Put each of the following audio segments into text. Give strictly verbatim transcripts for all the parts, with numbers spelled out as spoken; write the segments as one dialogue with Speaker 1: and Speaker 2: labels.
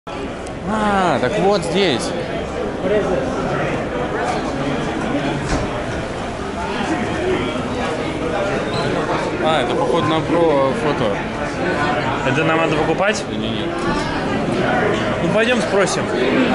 Speaker 1: А, так вот здесь. А, это походу на про фото.
Speaker 2: Это нам надо покупать?
Speaker 1: Нет, нет.
Speaker 2: Ну пойдем спросим.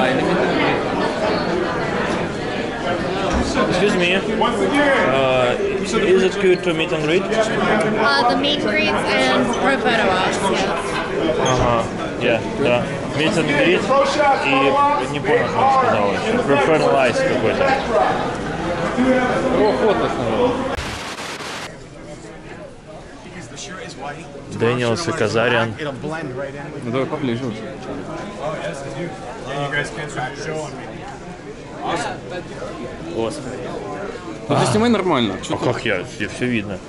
Speaker 2: Excuse me. Uh, is it good to meet and greet?
Speaker 3: Uh, the meet and greets and pro photo ops, yes.
Speaker 2: Ага, yeah, да. Meet and greet и не понял, что он сказал еще. Personalized какой-то.
Speaker 1: Про фото снова.
Speaker 2: Дэниелс и Казарян.
Speaker 1: Ну давай поближе.
Speaker 2: Господи.
Speaker 1: Ну ты снимай нормально.
Speaker 2: А как я? Все, все видно.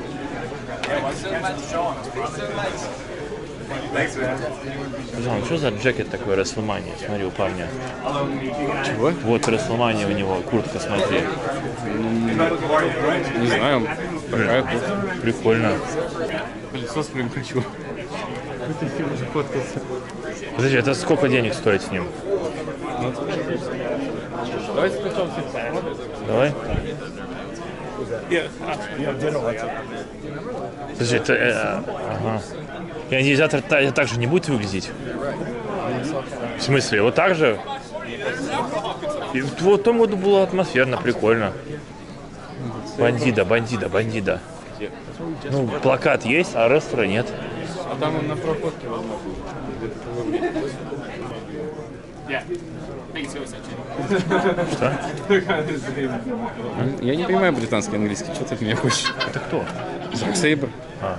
Speaker 2: Жан, что за джекет такой Расселмания? Смотри, у парня.
Speaker 1: Чего?
Speaker 2: Вот Расселмания у него, куртка, смотри.
Speaker 1: Не знаю. Такая куртка.
Speaker 2: Прикольно.
Speaker 1: Пылесос прям хочу.
Speaker 2: Подожди, это сколько денег стоит с ним?
Speaker 1: Давай спрячемся.
Speaker 2: Давай. Подожди, это... Э, ага. Ионизатор та, так же не будет выглядеть? В смысле, вот так же? И в, в том году было атмосферно, прикольно. Бандида, бандида, бандида. Ну, плакат есть, а рестора нет.
Speaker 1: А там он на проходке возможно.
Speaker 2: Что?
Speaker 1: Я не понимаю британский английский. Что ты от меня хочешь?
Speaker 2: Это кто?
Speaker 1: Зак Сейбр.
Speaker 2: А.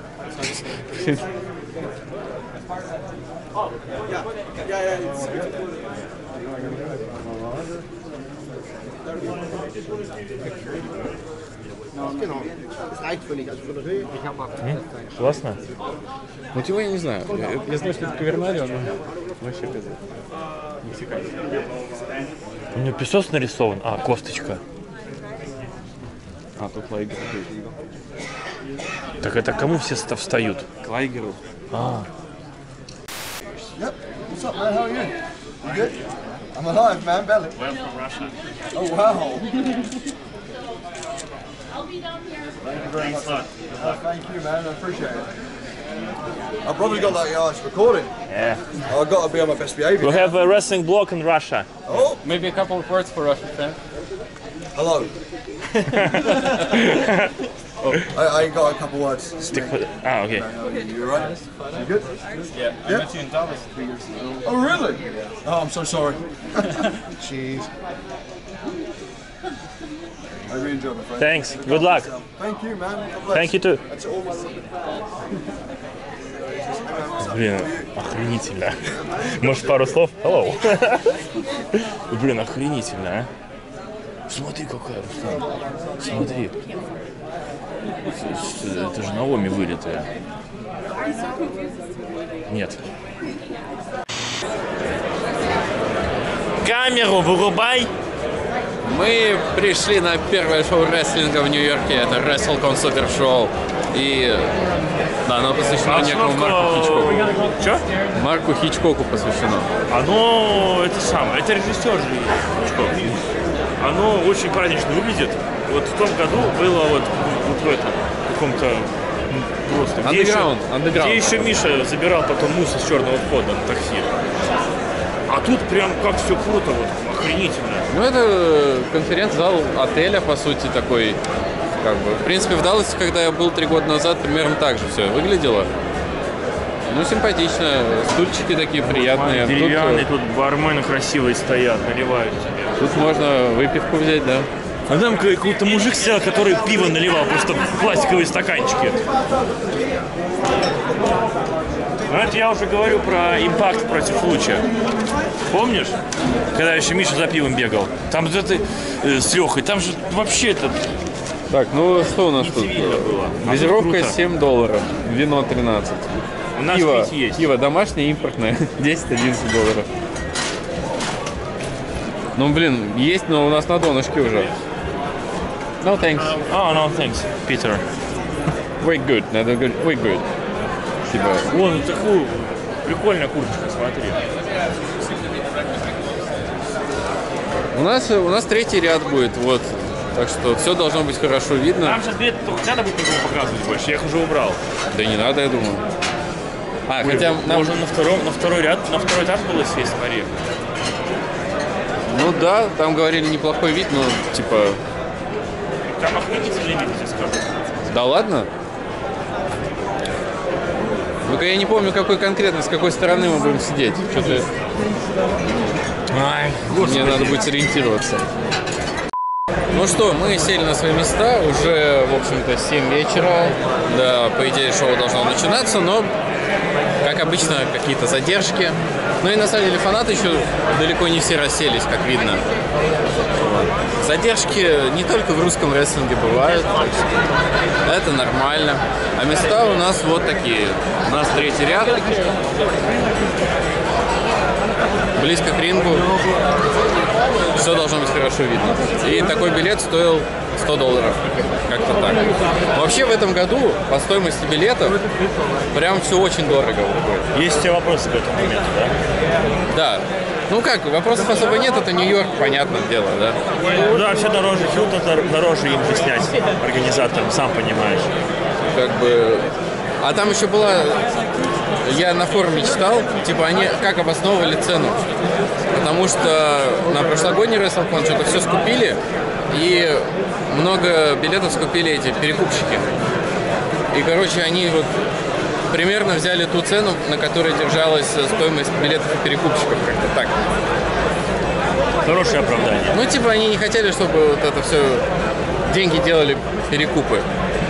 Speaker 2: Классно?
Speaker 1: Ну типа я не знаю. Я, я знаю, что это Кавернарио, но вообще без мексиканский.
Speaker 2: У него песос нарисован. А, косточка.
Speaker 1: А, тут Лайгер.
Speaker 2: Так это кому все ста- встают?
Speaker 1: К Лайгеру.
Speaker 2: А.
Speaker 4: Yep. What's up, man? How are you? You good? I'm alive, man. Belly.
Speaker 2: We're from Russia.
Speaker 4: Oh, wow.
Speaker 3: I'll be down here.
Speaker 4: Thank you very much. Oh, thank you, man. I appreciate it. I've probably got that guy's recording.
Speaker 2: Yeah.
Speaker 4: I've got to be on my best behavior.
Speaker 2: We have a wrestling blog in Russia.
Speaker 4: Oh,
Speaker 1: Maybe a couple of words for Russian fans.
Speaker 4: hello. I, I ain't got a couple words. to
Speaker 2: Stick
Speaker 4: speak.
Speaker 2: with Ah, okay.
Speaker 4: You alright? You good?
Speaker 1: Yeah, I
Speaker 4: Yeah.
Speaker 1: met you in Dallas three years ago.
Speaker 4: Oh, really? Oh, I'm so sorry. Jeez. I really enjoyed my friend.
Speaker 2: Thanks. Good luck.
Speaker 4: Thank you, man. God bless.
Speaker 2: Thank you too.
Speaker 4: That's all my
Speaker 2: Блин, охренительно. Может, пару слов? Hello. Блин, охренительно, а? Смотри, какая, Руслан. Смотри. Это же Наоми вылитая. Нет. Камеру вырубай!
Speaker 1: Мы пришли на первое шоу рестлинга в Нью-Йорке. Это WrestleCon Super Show. И да, оно посвящено некому Марку Хичкоку.
Speaker 2: Что?
Speaker 1: Марку Хичкоку посвящено.
Speaker 2: Оно, это самое, это режиссер же Хичкок. Оно очень празднично выглядит. Вот в том году было вот, вот в этом, каком-то ну, просто... Где еще,
Speaker 1: Underground, underground.
Speaker 2: где еще Миша забирал потом мусор с черного входа на такси. А тут прям как все круто, вот, охренительно.
Speaker 1: Ну, это конференц-зал отеля, по сути, такой, как бы. В принципе, в Далласе, когда я был три года назад, примерно так же все выглядело. Ну, симпатично, стульчики такие приятные.
Speaker 2: Деревянные,
Speaker 1: Тут,
Speaker 2: тут бармены красивые стоят, наливают тебе.
Speaker 1: тут можно выпивку взять, да.
Speaker 2: А там какой-то мужик сидел, который пиво наливал, просто в пластиковые стаканчики. Ну, это я уже говорю про импакт против луча. Помнишь? Когда еще Миша за пивом бегал. Там это э, с Лехой, там же вообще это...
Speaker 1: Так, ну что у нас тут?
Speaker 2: Цивильно было. А
Speaker 1: Газировка
Speaker 2: тут круто.
Speaker 1: семь долларов, вино тринадцать.
Speaker 2: У нас
Speaker 1: Пиво,
Speaker 2: ведь есть.
Speaker 1: пиво домашнее, импортное, десять-одиннадцать долларов. Ну, блин, есть, но у нас на донышке уже. No thanks.
Speaker 2: Oh, no, thanks, Peter.
Speaker 1: We're good, надо говорить, we're good. Типа,
Speaker 2: Вон такую прикольная курточка, смотри.
Speaker 1: У нас, у нас третий ряд будет, вот. Так что все должно быть хорошо видно.
Speaker 2: Там сейчас билеты только надо будет показывать больше, я их уже убрал.
Speaker 1: Да не надо, я думаю. А,
Speaker 2: Ой,
Speaker 1: хотя нам...
Speaker 2: можно на, втором, на второй ряд, на второй этаж было сесть, смотри.
Speaker 1: Ну да, там говорили неплохой вид, но типа...
Speaker 2: Там охренительный вид, я скажу.
Speaker 1: Да ладно? Ну-ка я не помню, какой конкретно, с какой стороны мы будем сидеть. Что-то...
Speaker 2: Ай,
Speaker 1: Мне надо будет сориентироваться. Ну что, мы сели на свои места, уже, в общем-то, семь вечера. Да, по идее, шоу должно начинаться, но, как обычно, какие-то задержки. Ну и на самом деле фанаты еще далеко не все расселись, как видно. Задержки не только в русском рестлинге бывают, так что это нормально. А места у нас вот такие. У нас третий ряд. Близко к рингу. Все должно быть хорошо видно. И такой билет стоил сто долларов. Как-то так. Вообще в этом году по стоимости билетов прям все очень дорого выходит.
Speaker 2: Есть у тебя вопросы к этому моменту, да?
Speaker 1: Да. Ну как, вопросов особо нет, это Нью-Йорк, понятное дело, да?
Speaker 2: Да, все дороже, Хилтон дороже им же снять организаторам, сам понимаешь.
Speaker 1: Как бы... А там еще была... Я на форуме читал, типа они как обосновывали цену. Потому что на прошлогодний WrestleCon что-то все скупили, и много билетов скупили эти перекупщики. И, короче, они вот примерно взяли ту цену, на которой держалась стоимость билетов и перекупщиков, как-то так.
Speaker 2: Хорошее оправдание.
Speaker 1: Ну, типа, они не хотели, чтобы вот это все деньги делали перекупы.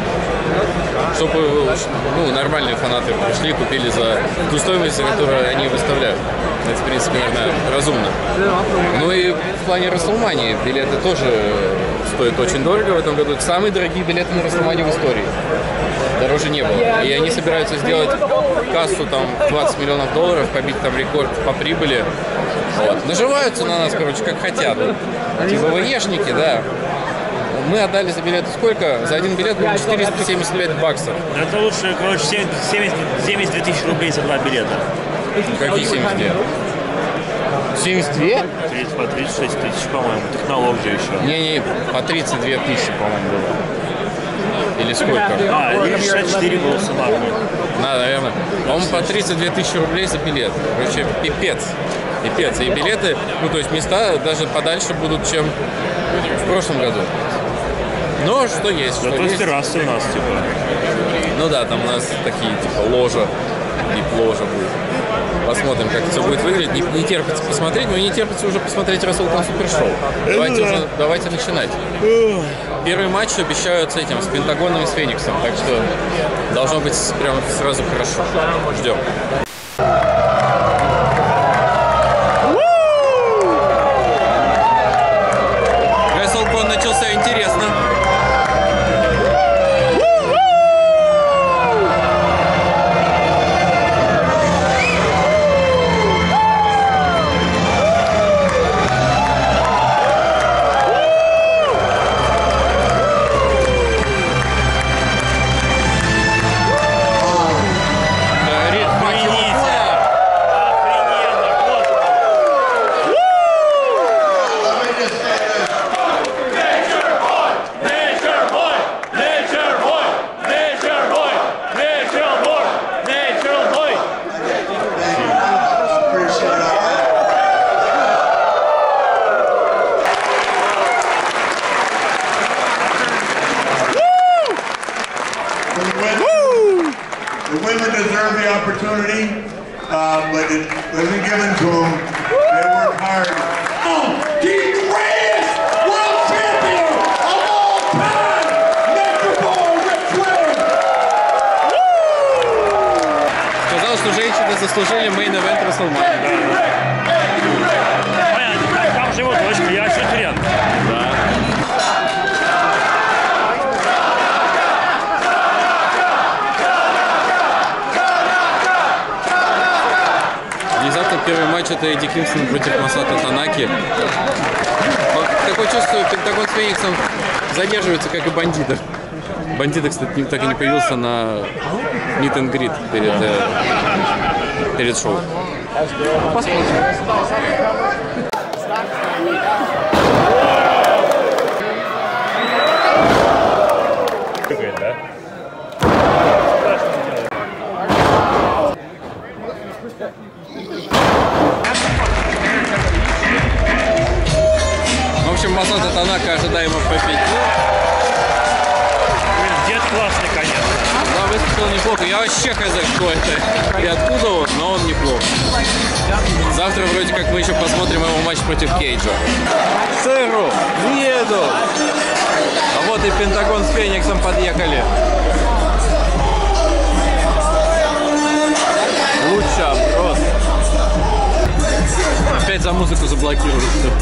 Speaker 1: Чтобы ну, нормальные фанаты пришли и купили за ту стоимость, за которую они выставляют. Это, в принципе, наверное, разумно. Ну и в плане WrestleMania билеты тоже стоят очень дорого в этом году. Это самые дорогие билеты на WrestleMania в истории. Дороже не было. И они собираются сделать кассу там двадцать миллионов долларов, побить там рекорд по прибыли. Вот. Наживаются на нас, короче, как хотят. Типа ВНшники, да. Мы отдали за билеты сколько? За один билет было четыреста семьдесят пять баксов.
Speaker 2: Это лучше, короче, семьдесят две тысячи рублей за два билета.
Speaker 1: Какие семьдесят две? семьдесят две?
Speaker 2: По тридцать шесть тысяч, по-моему. Технолог же еще.
Speaker 1: Не-не, по тридцать две тысячи, по-моему, было. Или сколько?
Speaker 2: А, или шестьдесят четыре было суммарно.
Speaker 1: Да, наверное. По-моему, по тридцать две тысячи рублей за билет. Короче, пипец. Пипец. И билеты, ну, то есть места даже подальше будут, чем в прошлом году. Но что есть, что
Speaker 2: Зато
Speaker 1: есть.
Speaker 2: террасы у нас, типа.
Speaker 1: Ну да, там у нас такие, типа, ложа и ложа будет. Посмотрим, как все будет выглядеть. Не, не терпится посмотреть, но и не терпится уже посмотреть WrestleCon Super Show. Давайте уже, давайте начинать. Первый матч обещают с этим, с Пентагоном и с Фениксом, так что должно быть прям сразу хорошо. Ждем. WrestleCon начался интересно.
Speaker 5: The women deserve the opportunity, uh, but it wasn't given to them. They worked hard. Oh, the greatest world champion of all time, Nature Boy Ric Flair.
Speaker 1: Сказал, что женщины заслужили мейн-эвент WrestleMania.
Speaker 2: Понятно, там же его дочка, я Сютрен.
Speaker 1: Да. Внезапно первый матч — это Эдди Кингстон против Масато Танаки. Такое чувство, что Пентагон с Фениксом задерживается, как и бандиты. Бандиты, кстати, так и не появился на Meet and Greet перед, перед шоу. Посмотрим. Масата Танака ожидаемо победил.
Speaker 2: Дед классный, конечно.
Speaker 1: Да, выступил неплохо. Я вообще хз, кто это и откуда он, но он неплох. Завтра вроде как мы еще посмотрим его матч против Кейджа. Сэру, еду! А вот и Пентагон с Фениксом подъехали. Лучше просто. Опять за музыку заблокируют.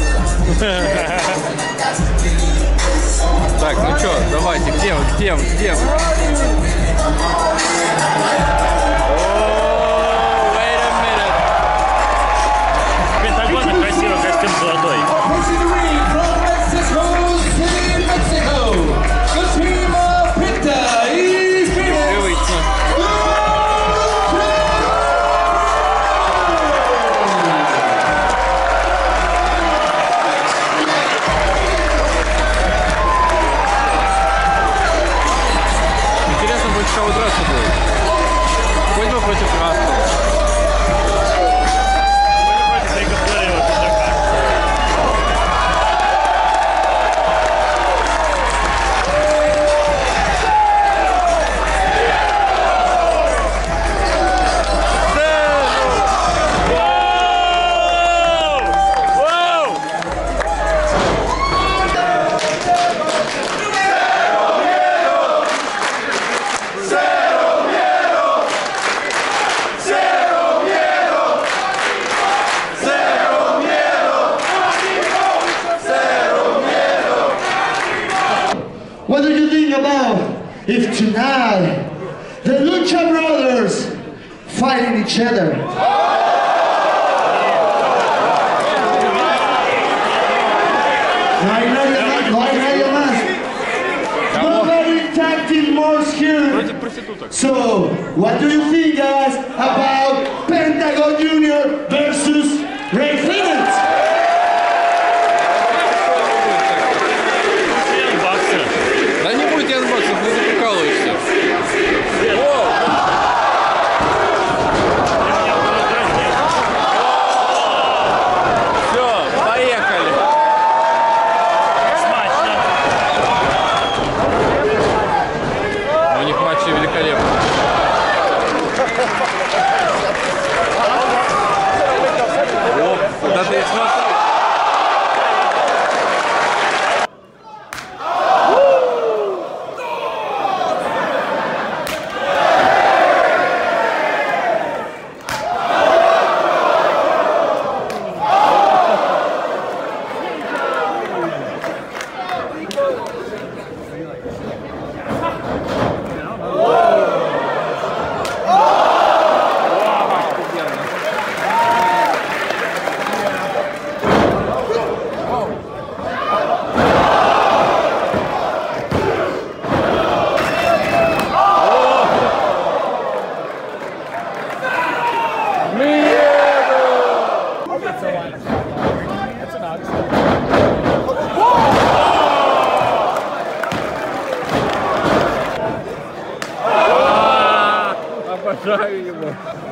Speaker 1: Так, ну что, давайте, где вы, где вы, где вы?
Speaker 2: Пентагона красивый костюм золотой.
Speaker 1: Привычно. Интересно будет, кого драться будет. Хоть бы против Раскола.
Speaker 6: What do you think about if tonight the Lucha Brothers fighting each other? No hay nadie más, no hay nadie más. Nobody tag team more here. So, what do you think, guys, about Pentagon Junior versus Ray Phoenix?
Speaker 1: Да не будет янбоксов, ты заприкалываешься. Все, поехали. У них матчи великолепны. О, да ты смотри. Обожаю его.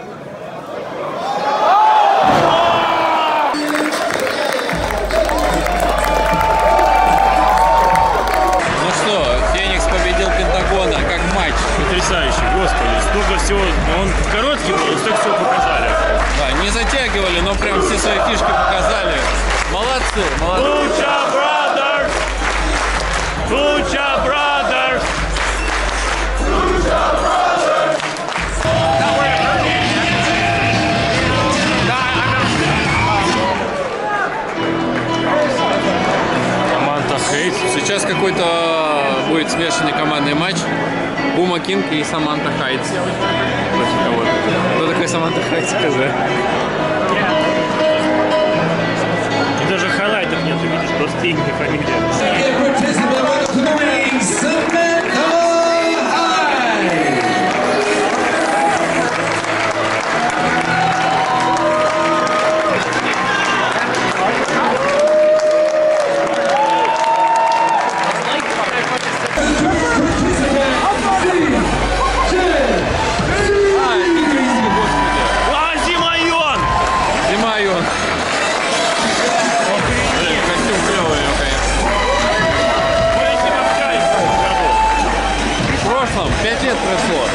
Speaker 1: Ну что, Феникс победил Пентагона, как матч.
Speaker 2: Потрясающе, господи, столько всего. Он короткий был, столько всего показали.
Speaker 1: Да, не затягивали, но прям все свои фишки показали. Молодцы, молодцы.
Speaker 2: Lucha Brothers! Lucha Brothers! Команда Хейт.
Speaker 1: Сейчас какой-то будет смешанный командный матч. Бума Кинг и Саманта Хайтс. Против кого-то. Кто такой Саманта Хайтс, скажи?
Speaker 2: И даже хайлайтов нет, видишь, просто имя и фамилия.
Speaker 1: Костюм клевый, конечно. лет прошло.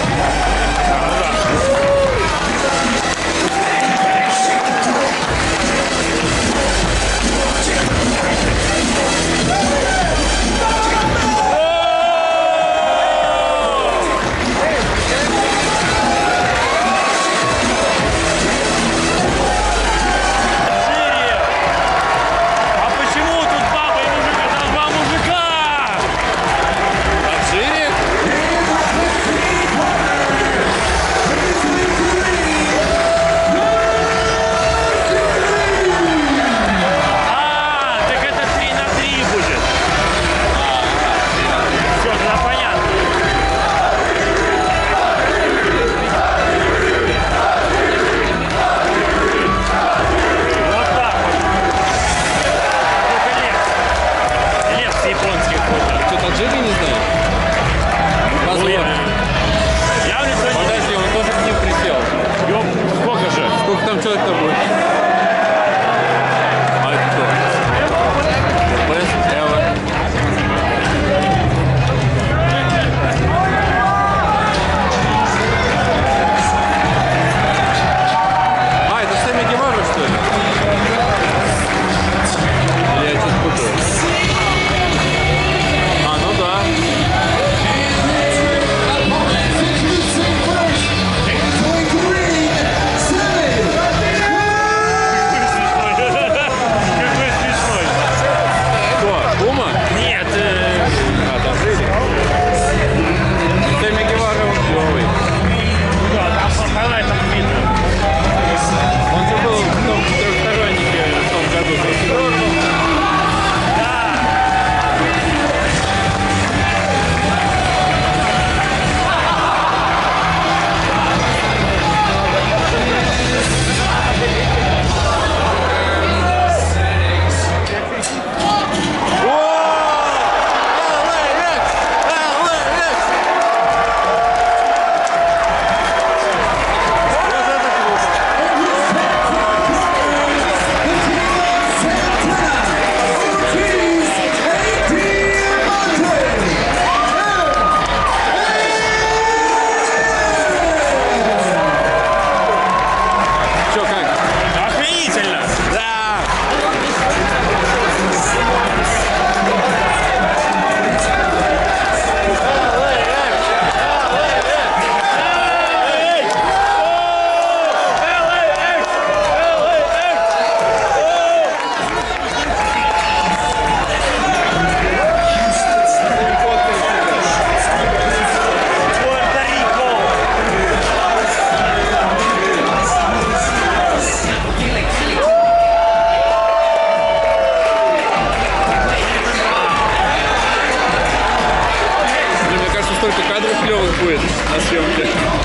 Speaker 2: будет на съемке.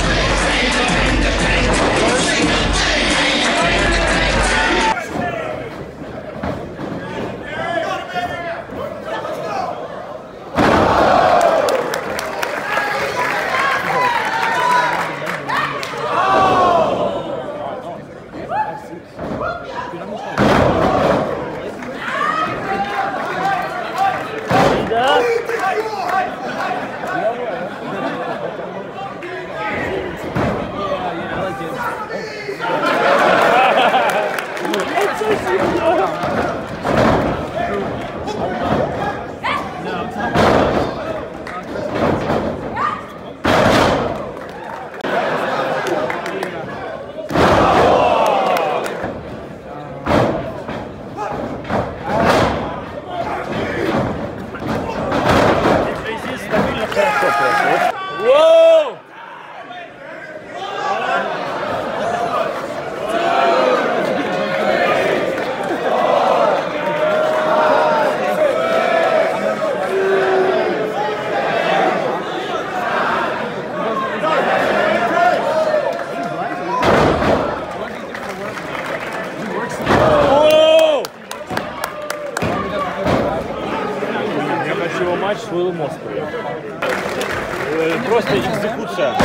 Speaker 7: Матч с Уиллом Оспреем. Просто экзекуция.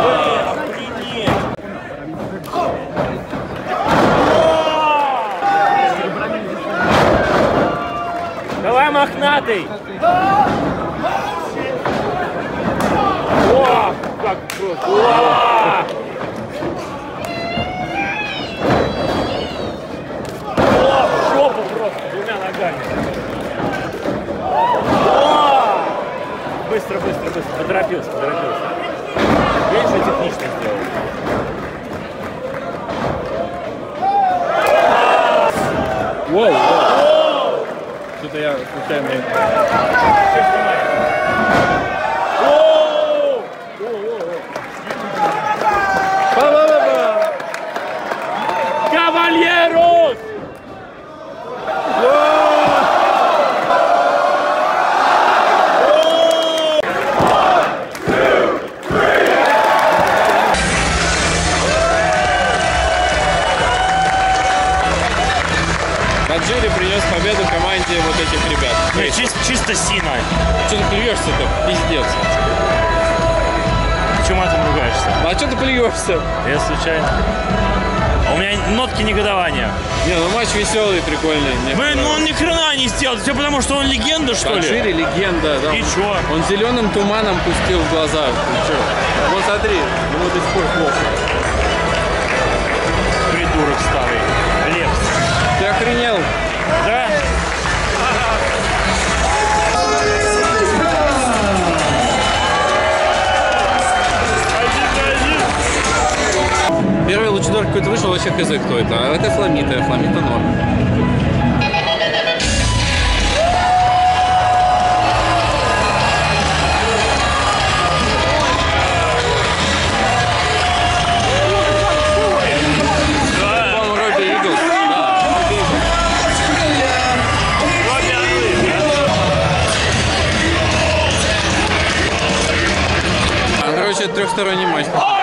Speaker 7: Давай, мохнатый! О, Жопу просто, двумя ногами. Быстро, быстро, быстро. Поторопился, поторопился. Меньше технично сделал.
Speaker 1: Воу, воу. Что-то я случайно...
Speaker 7: Кавальерос!
Speaker 1: Таджири принес победу команде вот этих ребят.
Speaker 2: Не, чисто, чисто сина.
Speaker 1: Что ты плюешься-то? Пиздец.
Speaker 2: Почему матом ругаешься?
Speaker 1: А что ты плюешься?
Speaker 2: Я случайно. А у меня нотки негодования.
Speaker 1: Не, ну матч веселый, прикольный. Мне
Speaker 2: Блин, ну он ни хрена не сделал. Все потому, что он легенда, что ли?
Speaker 1: Таджири легенда, да.
Speaker 2: И чё?
Speaker 1: Он зеленым туманом пустил в глаза. Ты чё? Вот смотри, ему до сих пор плохо.
Speaker 2: Придурок старый. Лепс.
Speaker 1: Ты охренел?
Speaker 2: Да?
Speaker 1: Первый лучидор какой-то вышел, вообще хз кто это. А это Фламита, Фламита норм. По-моему, Робби Иглс. Да, Робби Иглс. А, короче, это трехсторонний матч.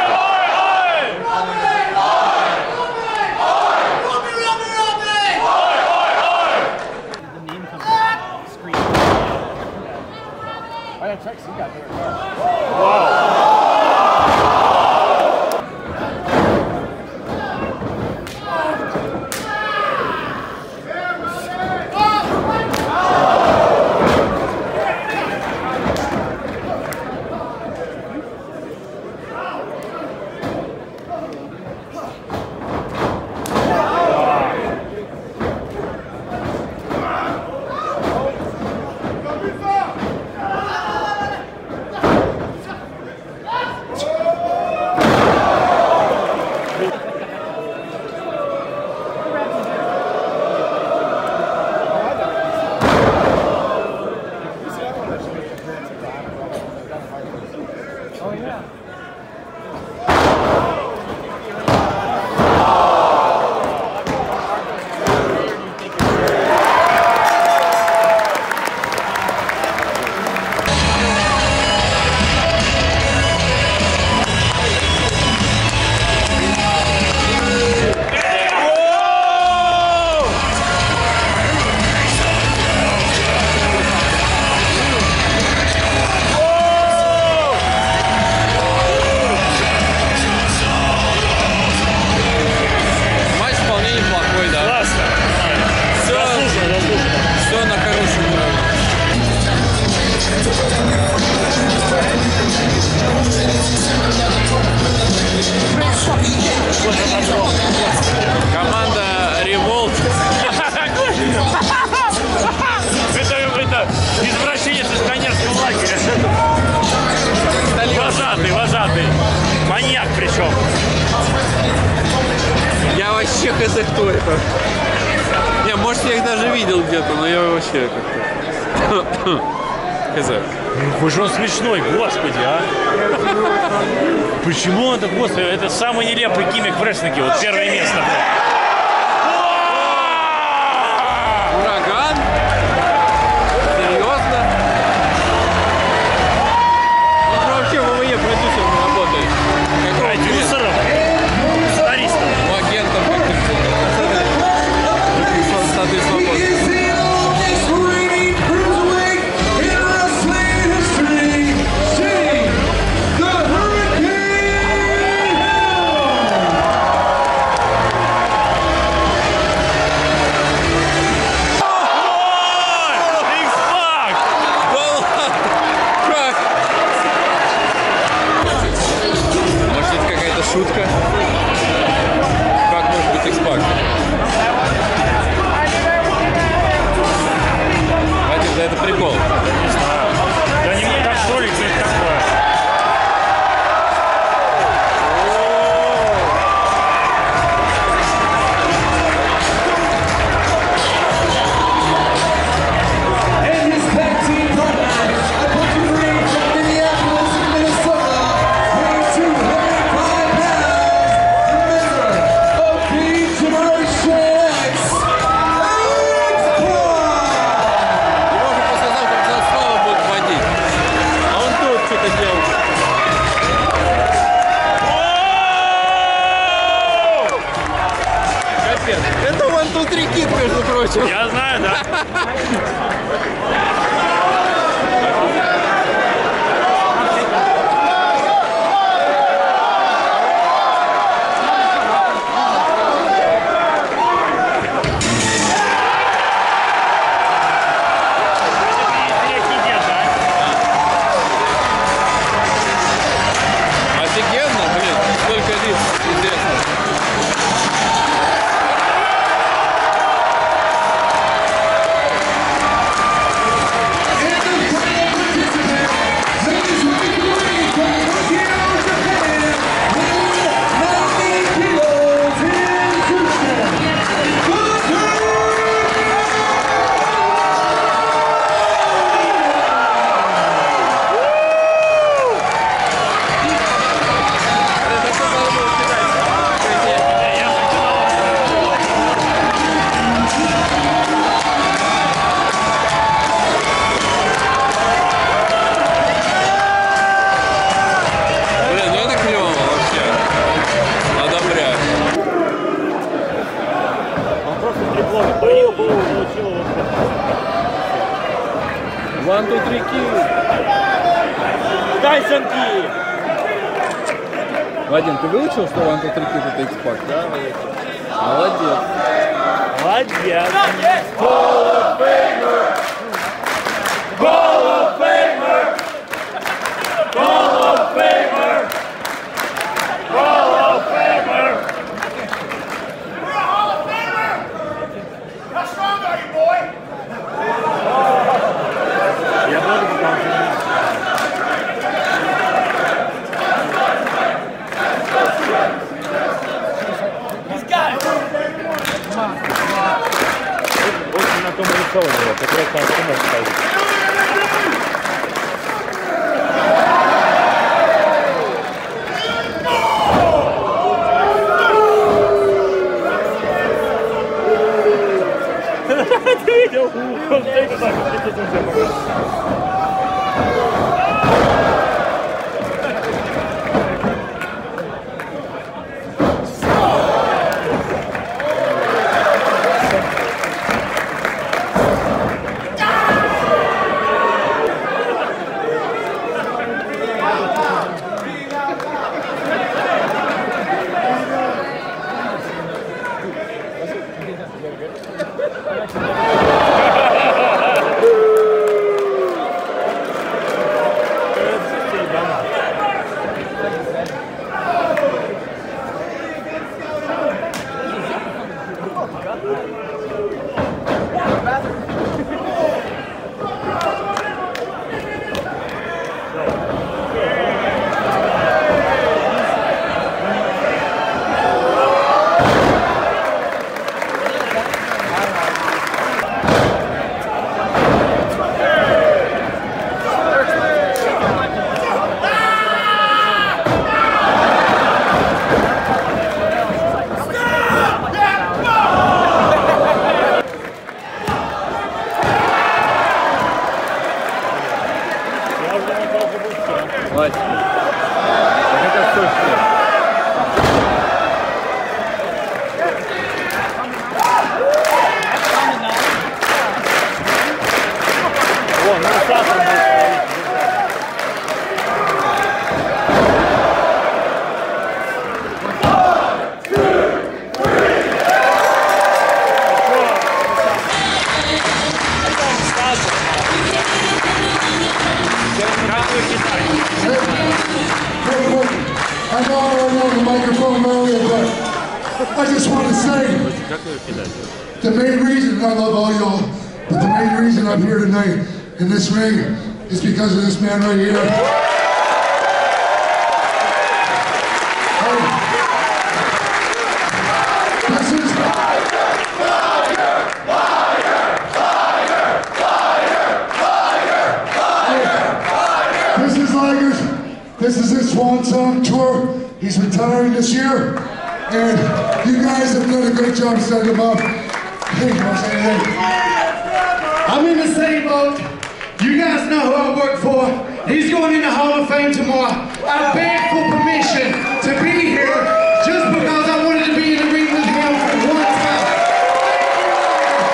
Speaker 1: Команда Revolt.
Speaker 2: Это, это извращенец из пионерского лагеря. Вожатый, вожатый. Маньяк причем.
Speaker 1: Я вообще хз кто это. Не, может я их даже видел где-то, но я вообще как-то... Хз.
Speaker 2: Какой же он смешной, господи, а. Почему он это, господи, это самый нелепый гиммик в рестлинге, вот первое место.
Speaker 1: Ураган? Серьезно? Он же вообще в ВВЕ продюсером работает. Как
Speaker 2: Продюсером? Сценаристом?
Speaker 1: Ну, агентом как-то. Статы свободы. между прочим.
Speaker 2: Я знаю, да.
Speaker 1: Офигенно, блин, сколько лиц интересно. Блин, ну это клево вообще. Одобряю.
Speaker 7: Он просто трепло поил, и получил его.
Speaker 1: One, two, three, kill.
Speaker 7: Тайсон Ки!
Speaker 1: Вадим, ты выучил, что one, two, three, kill это X-Pac? Да, выучил. Молодец.
Speaker 7: Молодец! Hall of Famer! Hall of Famer! Hall of Famer! Hall of Famer!
Speaker 5: We're a Hall of Famer! How strong are you, boy?
Speaker 7: Я буду показывать. Очень на том лицо у него, как раз там сумма стоит. Ты видел? Он стоит и так, вот этим всем.
Speaker 1: Вась, так это что ж?
Speaker 7: О, ну Саша будет.
Speaker 6: I know I don't know the microphone earlier, but I just want to say the main reason I love all y'all, but the main reason I'm here tonight in this ring is because of this man right here. Hey, this is This is Liger's. This is his swan song tour. He's retiring this year, and you guys have done a great job setting him up. Hey, hey. I'm in the same boat. You guys know who I work for. He's going in the Hall of Fame tomorrow. I begged for permission to be here just because I wanted to be in the ring with him for one time.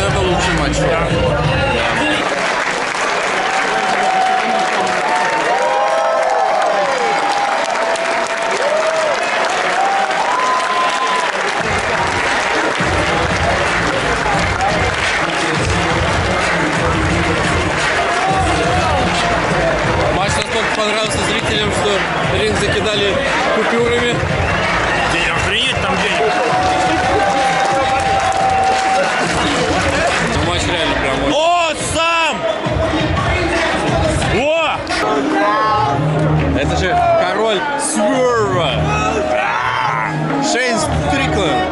Speaker 1: наверное, лучший матч. Матч настолько понравился зрителям, что ринг закидали купюрами.
Speaker 2: День охренеть, там денег.
Speaker 1: Ну, матч реально прям очень...
Speaker 2: О, сам! О!
Speaker 1: Это же король Сверва. Шейн Стрикленд.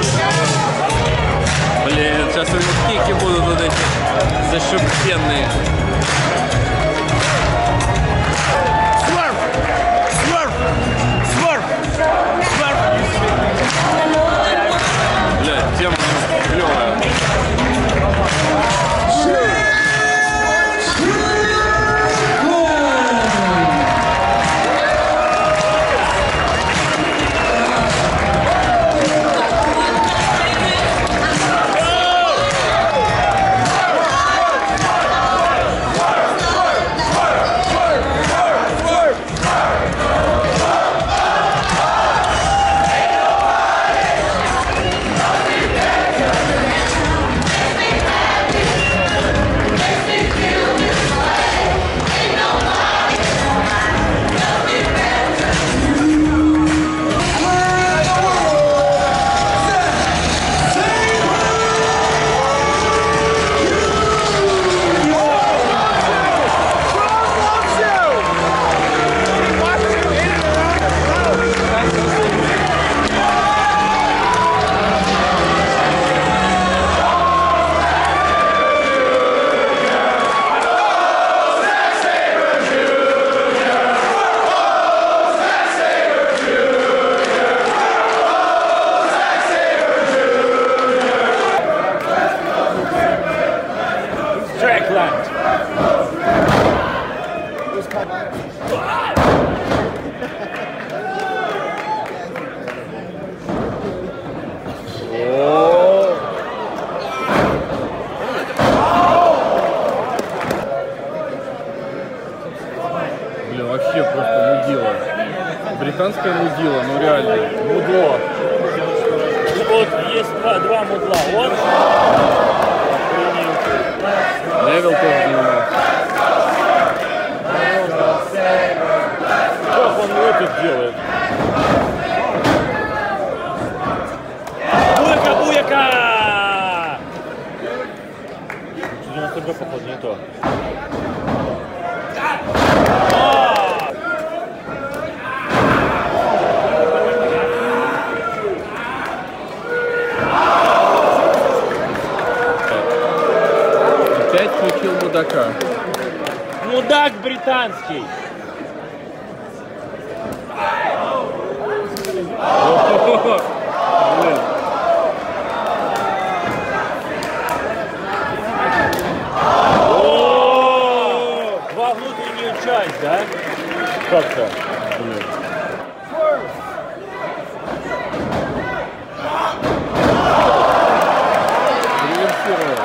Speaker 1: Блин, сейчас у них кики будут вот эти зашибенные.
Speaker 2: Сверф! Сверф! Сверф! Сверф!
Speaker 1: Бля, тема клевая.
Speaker 8: Блин, вообще просто мудила. Британское мудила, ну реально. Мудло.
Speaker 7: Вот есть два, два мудла. Вот.
Speaker 8: Невил тоже занимался. Как он это делает?
Speaker 7: Буяка, буяка! девяносто два, походу, не то.
Speaker 8: Опять включил мудака.
Speaker 7: Мудак британский!
Speaker 8: Блин.
Speaker 7: Во внутреннюю часть, да?
Speaker 8: Как-то. Блин. Реверсировал.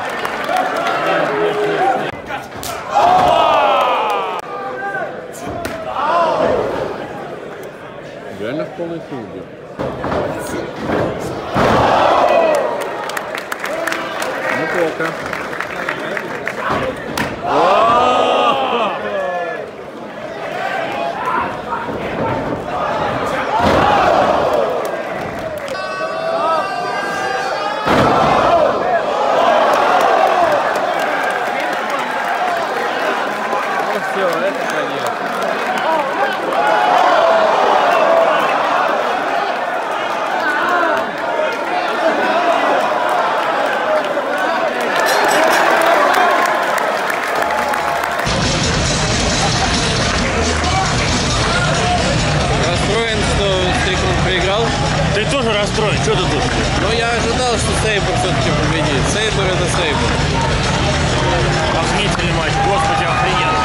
Speaker 8: Реально в полной силе. Неплохо. Ну все, это конец.
Speaker 1: Расстроен, что Стрикленд проиграл.
Speaker 2: Ты тоже расстроен, что ты тут?
Speaker 1: Но я ожидал, что Сейбр все-таки победит. Сейбр это Сейбр.
Speaker 2: Охренительный матч, господи, охрененный.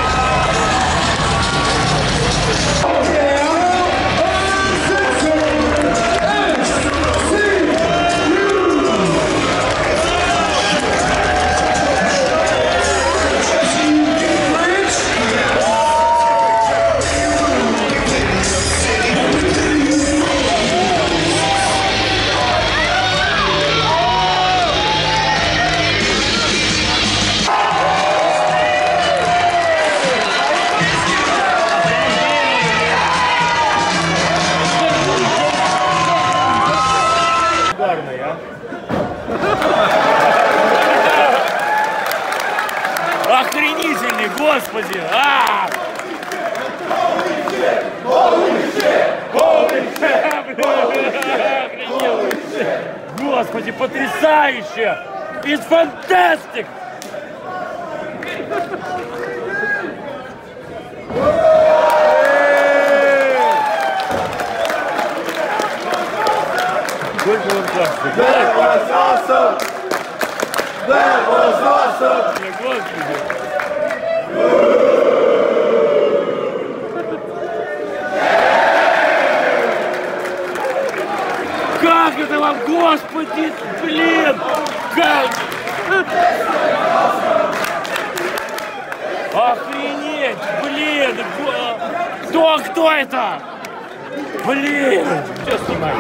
Speaker 7: Господи! А! Господи, потрясающе! It's fantastic! Сколько он классный!
Speaker 4: That was awesome! That was awesome!
Speaker 7: Господи! Как это вам, Господи, блин! Как? Охренеть, блин! Кто, кто это? Блин! Все снимаю.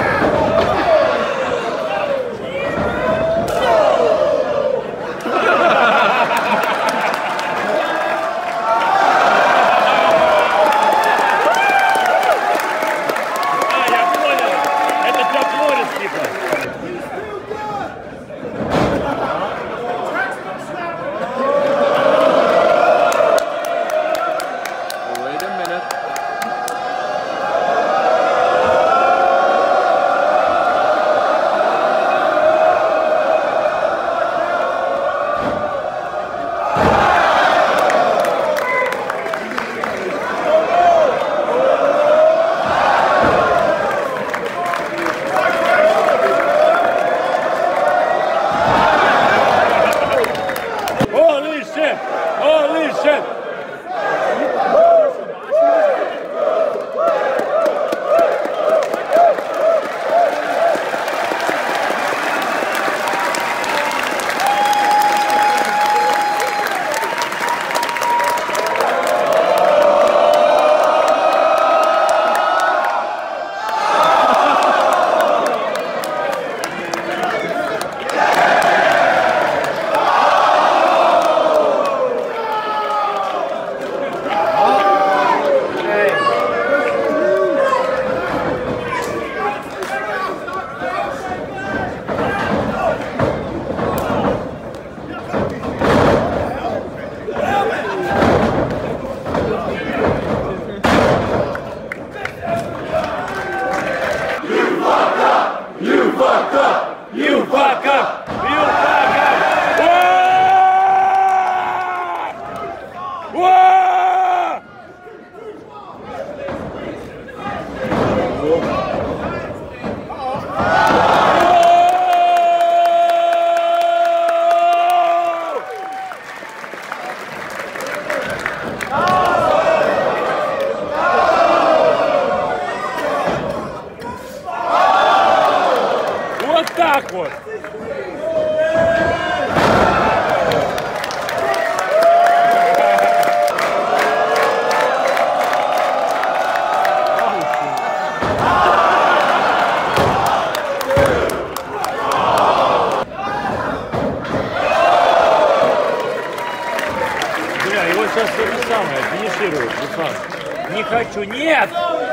Speaker 7: Сейчас то же самое, финиширует, Руслан. Не хочу, нет!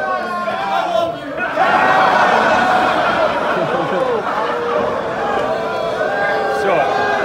Speaker 7: Все.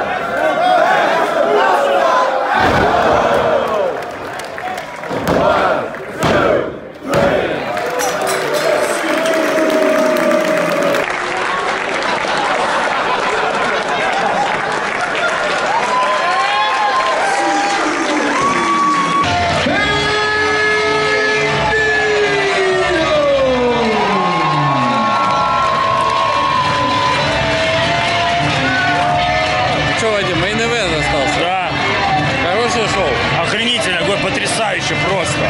Speaker 2: Потрясающе просто.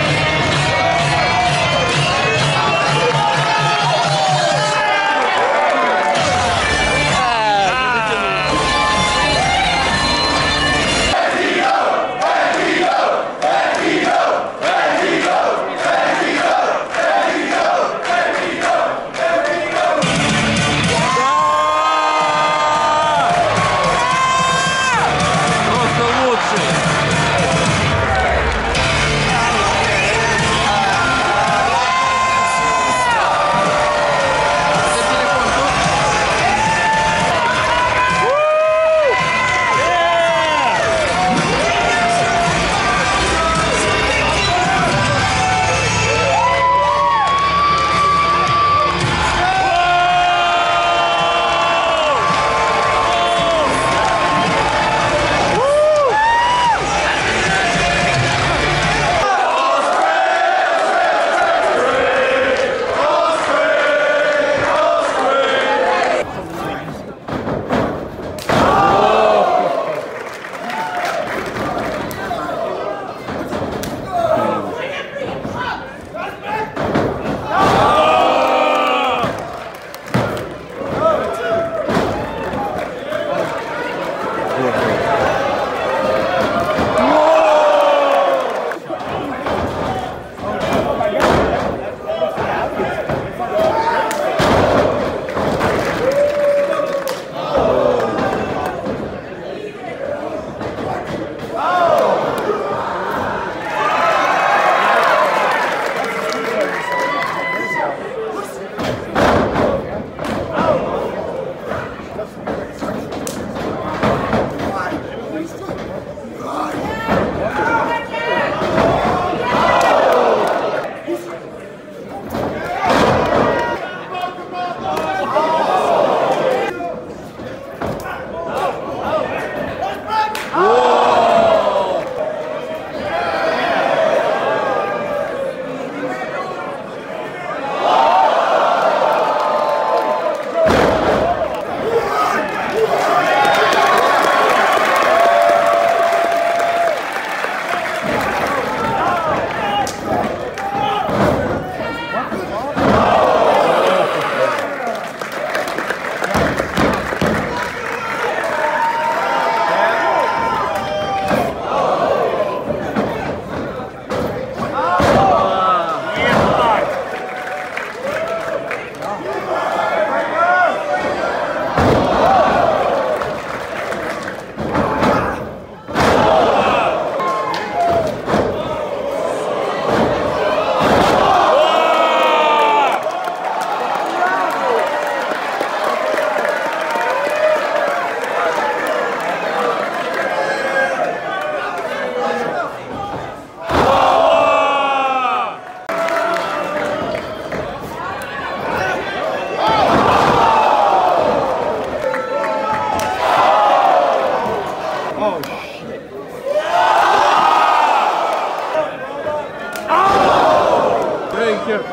Speaker 1: Просто лучший.
Speaker 8: Брейкер.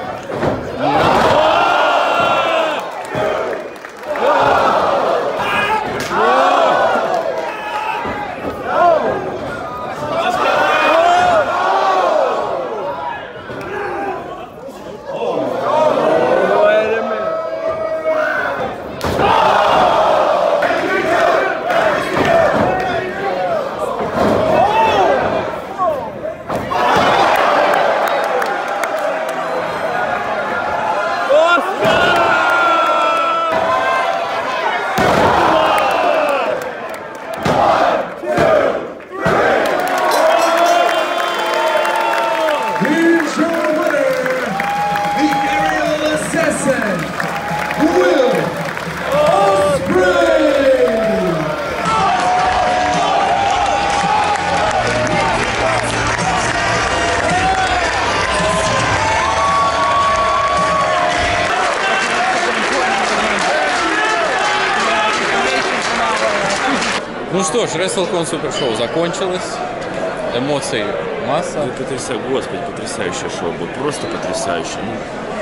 Speaker 1: Ну что ж, WrestleCon Super Show закончилось. Эмоций масса.
Speaker 2: Ну, потрясающе, господи, потрясающее шоу было. Просто потрясающе. Ну,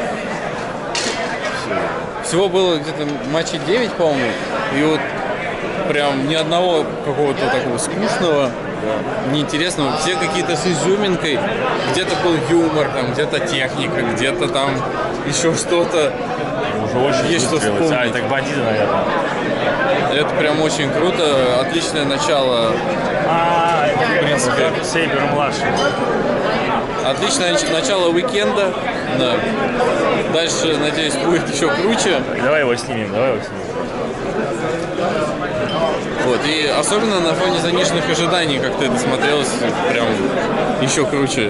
Speaker 1: всего было где-то матчей девять, по-моему. И вот прям ни одного какого-то такого скучного, да, неинтересного. Все какие-то с изюминкой. Где-то был юмор, там, где-то техника, где-то там еще что-то.
Speaker 2: Уже очень
Speaker 1: есть что вспомнить.
Speaker 2: А, это бандиты, наверное.
Speaker 1: Это прям очень круто. Отличное начало.
Speaker 2: А,
Speaker 1: в принципе.
Speaker 2: Сейбер младший.
Speaker 1: Отличное начало уикенда. Да. Дальше, надеюсь, будет еще круче.
Speaker 2: Давай его снимем, давай его снимем.
Speaker 1: Вот, и особенно на фоне заниженных ожиданий, как-то это смотрелось прям еще круче.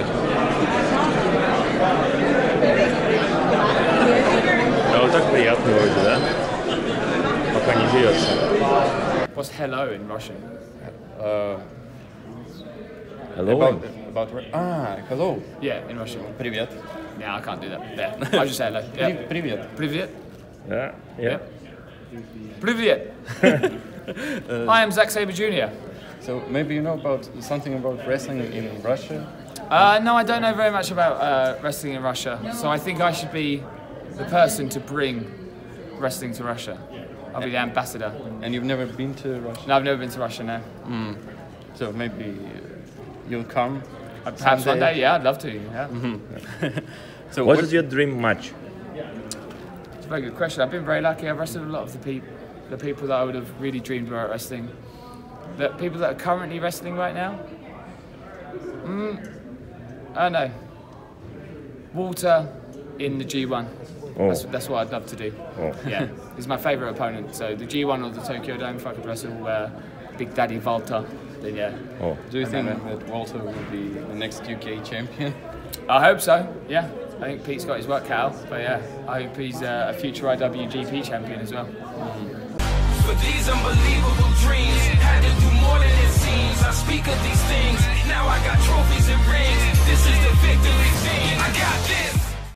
Speaker 2: А вот так приятно вроде, да? Пока не берется.
Speaker 9: What's hello in Russian?
Speaker 1: Uh,
Speaker 2: hello?
Speaker 1: About, about, ah, hello.
Speaker 9: Yeah, in Russian.
Speaker 1: Привет.
Speaker 9: Yeah, I can't do that. Yeah, I'll just say hello. Yeah.
Speaker 1: Привет.
Speaker 9: Привет.
Speaker 2: Yeah, yeah.
Speaker 9: Привет. I am Zack Sabre Junior
Speaker 1: So maybe you know about something about wrestling in Russia?
Speaker 9: Uh, no, I don't know very much about uh, wrestling in Russia. So I think I should be the person to bring wrestling to Russia. I'll be the ambassador.
Speaker 1: And you've never been to Russia?
Speaker 9: No, I've never been to Russia, no.
Speaker 1: Mm. So maybe you'll come?
Speaker 9: Uh, perhaps
Speaker 1: someday?
Speaker 9: one day, yeah, I'd love to. Yeah.
Speaker 1: Mm-hmm. So
Speaker 2: what is your dream match?
Speaker 9: It's a very good question. I've been very lucky. I've wrestled a lot of the people, the people that I would have really dreamed about wrestling. The people that are currently wrestling right now. Mm, I don't know. Walter in the G one.
Speaker 2: Oh.
Speaker 9: That's, that's what I'd love to do.
Speaker 2: Oh.
Speaker 9: Yeah, he's my favourite opponent. So the G one or the Tokyo Dome, if I could wrestle uh, Big Daddy Walter, then yeah.
Speaker 2: Oh.
Speaker 1: Do you think that Walter will be the next U K champion?
Speaker 9: I hope so, yeah. I think Pete's got his work cut out, but yeah, I hope he's uh, a future I W G P champion as well. Mm-hmm.
Speaker 10: For these unbelievable dreams, had to do more than it seems. I speak of these things, now I got trophies and rings. This is the victory thing. I got this.